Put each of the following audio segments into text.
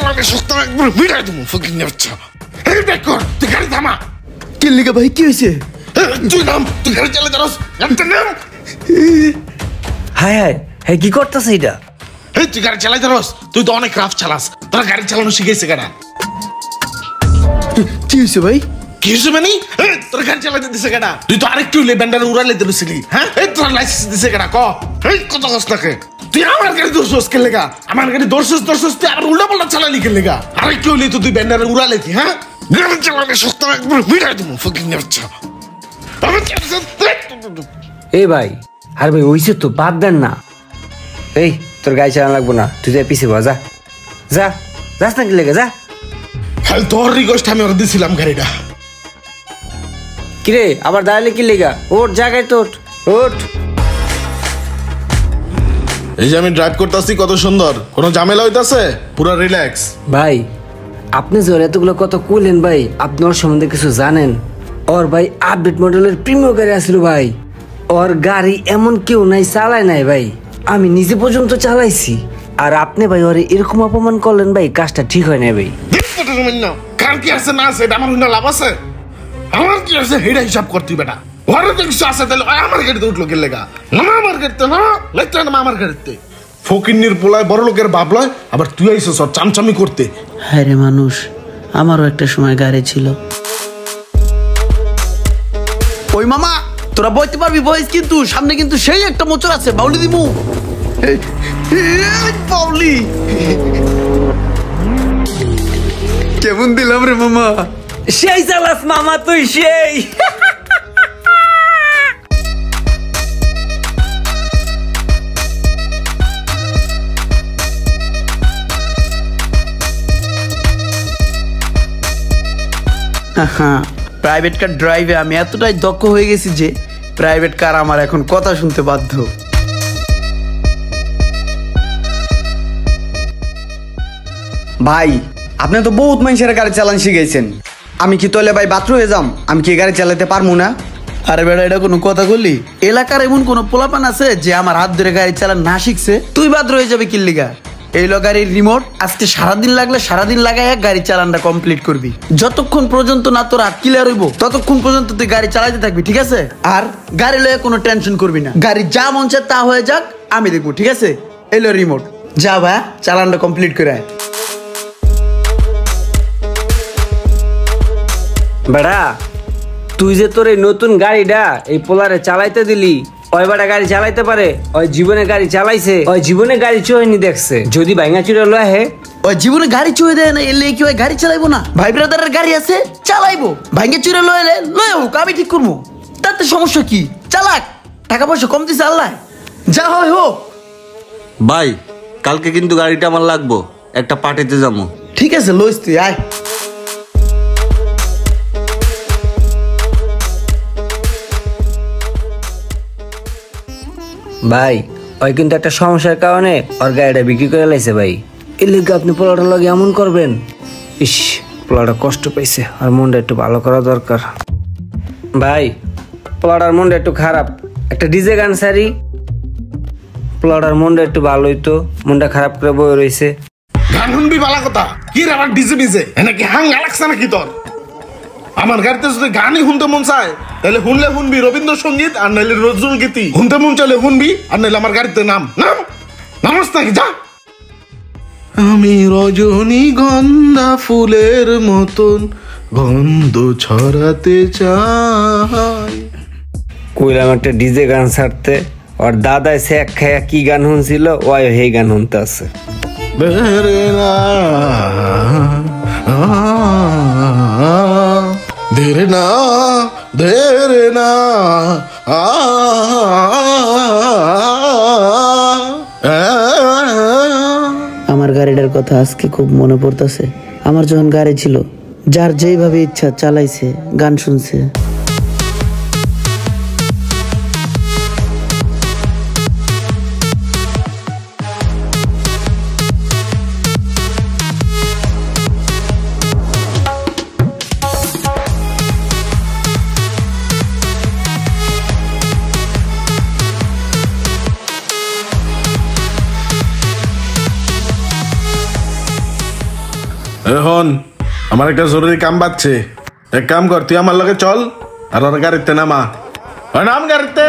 চালালে সস্তা একবার বিড়াই দেবো ফকির নেচ্ছা। এই ব্যাক কর, তুই গাড়ি থামা। কি লিগা ভাই, কি হয়েছে? তুই নাম, তুই গাড়ি চালা যাস, গাড়িতে নাম। হায় হায় হ্যাঁ, কি করতেছে এটা? এই তুই গাড়ি চালাই যাস, তুই তো অনেক রাফ চালাস, তোরা গাড়ি চালানো শিখেছে কেনা? কি হয়েছে ভাই? কি হয়েছে মানে? তোর গাড়ি চালাতে দিছে কেনা? তুই তো আরেকটু ব্যান্ডারে উড়ালে দিয়েছিলি, হ্যাঁ? এই তোর লাইসেন্স দিছে কেনা ক? এই কত কষ্ট থাকে তুই আমার গাড়ি দোষস কে লেগা? আমার গাড়ি দোষস তুই আবার উল্টা পাল্টা চালালি কে লেগা? আরেকটু হইলে তো তুই ব্যান্ডারে উড়ালে কি, হ্যাঁ? গাড়ি চালালে সস্তা একবার বিড়াই দেবো ফকির নেচ্ছা। এই ভাই, আর ভাই ওইসে তো বাদ দেন না। এই তোর গাড়ি চালানো লাগবো না, তুই যা পিছিয়ে যা যা, যাস না কি লেগে যা। খালি তোর রিকোয়েস্ট আমি ওর দিছিলাম গাড়িটা। কিরে আবার দাঁড়ালে কি লেগা? ওঠ জায়গায় তো ওঠ, ওঠ। এই যে আমি ড্রাইভ করতেছি কত সুন্দর, কোনো ঝামেলা হইতাছে? পুরো রিল্যাক্স। ভাই আপনি যে ওর এতগুলো কত কইলেন ভাই, আপনি ওর সম্বন্ধে কিছু জানেন? ওর ভাই আপডেট মডেলের প্রিমিয়াম গাড়ি আসছিল ভাই। ওর গাড়ি এমন কেউ নাই চালায় নাই ভাই, আমি নিজে পর্যন্ত চালাইছি। আর আপনি ভাই ওরে এরকম অপমান করলেন ভাই, কাজটা ঠিক হয় না ভাই। কার কি আছে না আছে, এটা আমার লাভ আছে? আমার কি আছে হেডা হিসাব করতি বেটা। ওরে তো কিছু আছে তাহলে আমার গাড়িতে উঠলো কে লেগা? না আমার গাড়িতে না, লাগতে না আমার গাড়িতে। ফকিন্নির পোলায় বড় লোকের বাপ লয়, আবার তুই আইসো সব চামচামি করতে। হ্যাঁ রে মানুষ, আমারও একটা সময় গাড়ি ছিল। ওই মামা তোরা বইতে পারবি বইস, কিন্তু সামনে কিন্তু সেই একটা মোচর আছে, বাউলি দিমু। বাউলি কেমন দিলাম রে মামা? সেই চালাস মামা তুই, সেই। হ্যাঁ, প্রাইভেট কার ড্রাইভে আমি এতটাই দক্ষ হয়ে গেছি যে প্রাইভেট কার আমার এখন কথা শুনতে বাধ্য। ভাই আপনি তো বহুত মানুষের গাড়ি চালান শিখেছেন, আমি কি তোলে ভাই বাথরুম হয়ে যাম? আমি কি গাড়ি চালাতে পারবো না? আরে বেটা, এটা কোনো কথা বললি? এলাকার এমন কোনো পোলাপান আছে যে আমার হাত ধরে গাড়ি চালান না শিখছে? তুই বাদ রয়ে যাবে কিল্লিগা। এই লো গাড়ির রিমোট, আজকে সারাদিন লাগলে সারাদিন লাগাই গাড়ি চালানটা কমপ্লিট করবি। যতক্ষণ পর্যন্ত না তোর হাত ক্লিয়ার হইব ততক্ষণ পর্যন্ত তুই গাড়ি চালাইতে থাকবি, ঠিক আছে? আর গাড়ি লয়ে কোনো টেনশন করবি না, গাড়ি যা মন চায় তা হয়ে যাক, আমি দেখবো, ঠিক আছে? এই লো রিমোট, যা ভাই চালানটা কমপ্লিট করে আয়। বেড়া তুই যে তোর এই নতুন গাড়িটা এই পোলারে চালাইতে দিলি, ওই বেটা গাড়ি চালাইতে পারে? ওই জীবনে গাড়ি চালাইছে? ওই জীবনে গাড়ি চোহনি দেখছে? যদি ভাঙা চুরে লয় হে, ওই জীবনে গাড়ি চুয়ে দেয় না, এলে কি ওই গাড়ি চালাইবো না? ভাই ব্রাদারের গাড়ি আছে, চালাইবো। ভাঙে চুরে লয়ে হোক, আমি ঠিক করবো, তাতে সমস্যা কি? চালাক, টাকা পয়সা কম দিছে আল্লাহ, যা হয় হোক। ভাই কালকে কিন্তু গাড়িটা আমার লাগবো, একটা পার্টিতে যাবো। ঠিক আছে লইস, তুই আয়। ভাই ওই কিন্তু একটা সমস্যার কারণে ওর গাড়িটা বিক্রি করে লাইছে ভাই। এর লিগে আপনি পোলাটার লগে এমন করবেন? ইস, পোলাটা কষ্ট পাইছে, আর মনটা একটু ভালো করা দরকার। ভাই পোলাটার মনটা একটু খারাপ, একটা ডিজে গান সারি, পোলাটার মনটা একটু ভালো হইতো, মনটা খারাপ করে বয়ে রয়েছে। গান শুনবি ভালো কথা, কি রে আবার ডিজে বিজে নাকি হাঙ্গা লাগছে নাকি তোর? আমার গাড়িতে যদি গানই শুনতে মন চায় তাহলে শুনলে শুনবি রবীন্দ্রসঙ্গীত, আর নাইলে নজরুল গীতি। শুনতে মন চাইলে শুনবি, আর নাইলে আমার গাড়িতে নামস নাকি যা। আমি রজনীগন্ধা ফুলের মতন গন্ধ ছড়াতে চাই। কইলাম একটা ডিজে গান ছাড়তে, ওর দাদা সে এক খায়া কি গান শুনছিল, ওই সেই গান শুনতে আছে। ধীরে না ধীরে না আমার গাড়িটার কথা আজকে খুব মনে পড়তেছে। আমার যখন গাড়ি ছিল, যার যেইভাবে ইচ্ছা চালাইছে, গান শুনছে। এখন আমার একটা জরুরি কাম বাচ্ছে, এক কাম কর, তুই আমার লগে চল আর ওর গাড়িতে নামা। নাম গাড়িতে।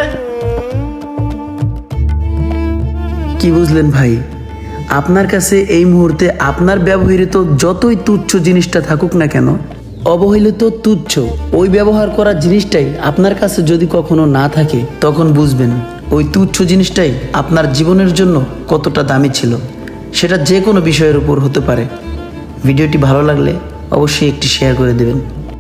কি বুঝলেন ভাই? আপনার কাছে এই মুহূর্তে আপনার ব্যবহৃত যতই তুচ্ছ জিনিসটা থাকুক না কেন, অবহেলিত তুচ্ছ ওই ব্যবহার করা জিনিসটাই আপনার কাছে যদি কখনো না থাকে, তখন বুঝবেন ওই তুচ্ছ জিনিসটাই আপনার জীবনের জন্য কতটা দামি ছিল। সেটা যে কোনো বিষয়ের উপর হতে পারে। ভিডিওটি ভালো লাগলে অবশ্যই একটি শেয়ার করে দেবেন।